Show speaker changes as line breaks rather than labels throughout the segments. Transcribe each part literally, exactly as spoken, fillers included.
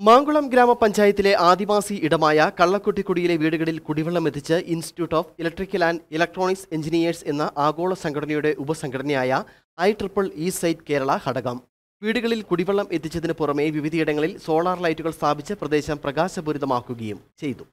മാങ്കുളം ഗ്രാമപഞ്ചായത്തിലെ ആദിവാസി ഇടമായ കള്ളക്കുട്ടിക്കുടിയിലെ വീടുകളിൽ കുടിവെള്ളം എത്തിച്ച് Institute of Electrical and Electronics Engineers എന്ന ആഗോള സംഘടനയുടെ ഉപസംഘടനയായ I triple E SIGHT Kerala ഘടകം വീടുകളിൽ കുടിവെള്ളം എത്തിച്ചതിന് പുറമെ വിവിധയിടങ്ങളിൽ സോളാർ ലൈറ്റുകൾ സ്ഥാപിച്ച് പ്രദേശം പ്രകാശപൂരിതമാക്കുകയും ചെയ്തു.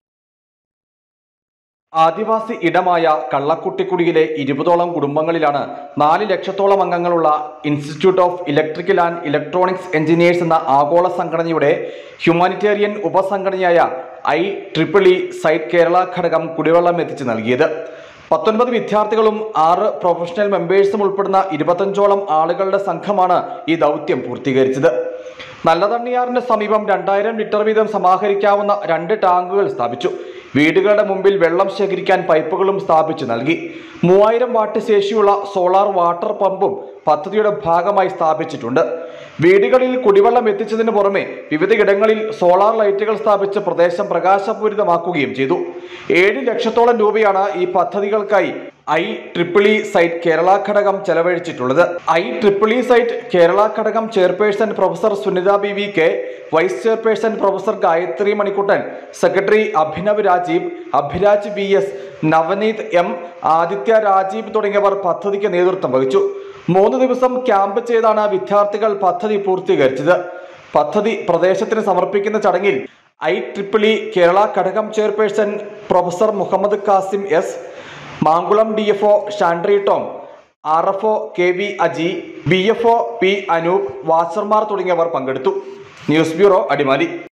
ആദിവാസി ഇടമായ കള്ളക്കുട്ടിക്കുടിയിലെ ഇരുപതോളം കുടുംബങ്ങളിലാണ് നാല് ലക്ഷത്തോളം അംഗങ്ങളുള്ള Institute of Electrical and Electronics Engineers എന്ന ആഗോള സംഘടനയുടെ ഹ്യൂമാനിറ്റേറിയൻ ഉപസംഘടനയായ I triple E SIGHT Kerala ഘടകം കുടിവെള്ളം എത്തിച്ചു നൽകിയത്. പത്തൊൻപത് വിദ്യാർത്ഥികളും ആറ് പ്രൊഫഷണൽ മെമ്പേഴ്സും ഉൾപ്പെടുന്ന ഇരുപത്തഞ്ചോളം ആളുകളുടെ സംഘമാണ് ഈ ദൗത്യം പൂർത്തീകരിച്ചത്. നല്ലതണ്ണിയാറിന് സമീപം രണ്ടായിരം ലിറ്റർ വീതം സമാഹരിക്കാവുന്ന രണ്ട് ടാങ്കുകൾ സ്ഥാപിച്ചു. വീടുകളുടെ മുമ്പിൽ വെള്ളം ശേഖരിക്കാൻ പൈപ്പുകളും സ്ഥാപിച്ചു നൽകി. മൂവായിരം വാട്ട് ശേഷിയുള്ള സോളാർ വാട്ടർ പമ്പും പദ്ധതിയുടെ ഭാഗമായി സ്ഥാപിച്ചിട്ടുണ്ട്. വീടുകളിൽ കുടിവെള്ളം എത്തിച്ചതിന് പുറമെ വിവിധയിടങ്ങളിൽ സോളാർ ലൈറ്റുകൾ സ്ഥാപിച്ച് പ്രദേശം പ്രകാശപൂരിതമാക്കുകയും ചെയ്തു. ഏഴ് ലക്ഷത്തോളം രൂപയാണ് ഈ പദ്ധതികൾക്കായി I triple E SIGHT Kerala ഘടകം ചെലവഴിച്ചിട്ടുള്ളത്. I triple E SIGHT Kerala ഘടകം chairperson professor Sunitha B V K, vice chairperson professor Gayathri Manikkuttan, secretary Abhinav Rajeev, Abhiraj V S, Navneeth M, Aditya Rajeev തുടങ്ങിയവർ പദ്ധതിക്ക് നേതൃത്വം വഹിച്ചു. മൂന്ന് ദിവസം ക്യാമ്പ് ചെയ്താണ് വിദ്യാർത്ഥികൾ പദ്ധതി പൂർത്തീകരിച്ചത്. പദ്ധതി പ്രദേശത്തിന് സമർപ്പിക്കുന്ന ചടങ്ങിൽ ഐ ട്രിപ്പിൾ ഇ കേരള ഘടകം chairperson professor Muhammad Kasim S, Mankulam D F O Shandri Tom, R F O K V Aji, B F O P Anoop, വാച്ചർമാർ തുടങ്ങിയവർ പങ്കെടുത്തു. News bureau, Adimali.